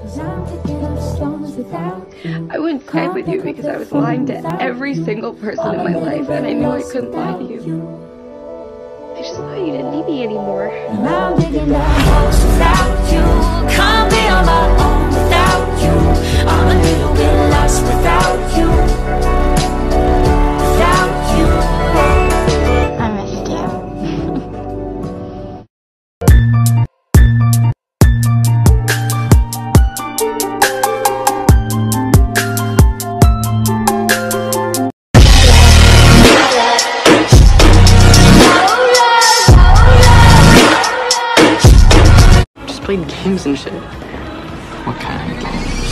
I wouldn't stand with you because I was lying to every single person in my life, and I knew I couldn't lie to you. I just thought you didn't need me anymore. And I'm digging down holes without you. Can't be on my own without you. I'm a little bit lost without you. Without you. I missed you. Playing games and shit. What kind of games?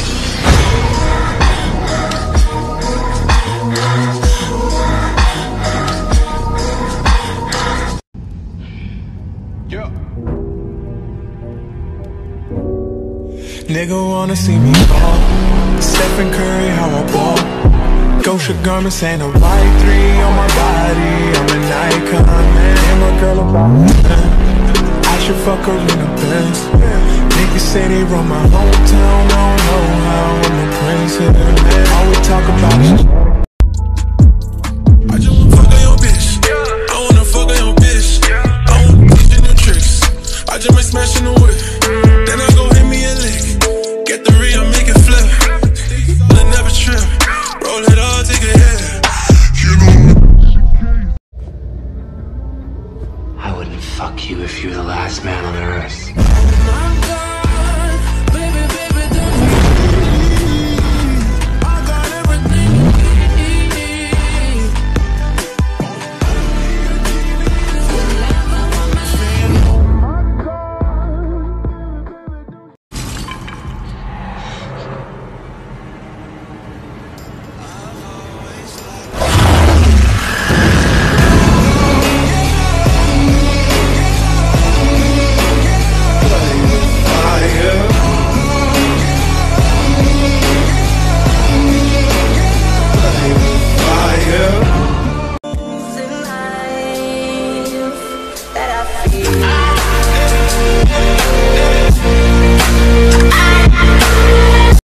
Yeah. Nigga wanna see me ball. Stephen Curry, how I ball. Gosha garments ain't a white 3 on my body. I'm an icon, man. And my girl about me. I should fuck her in the Benz. Niggas say they run my hometown, I don't know how I'm a prince. All we talk about is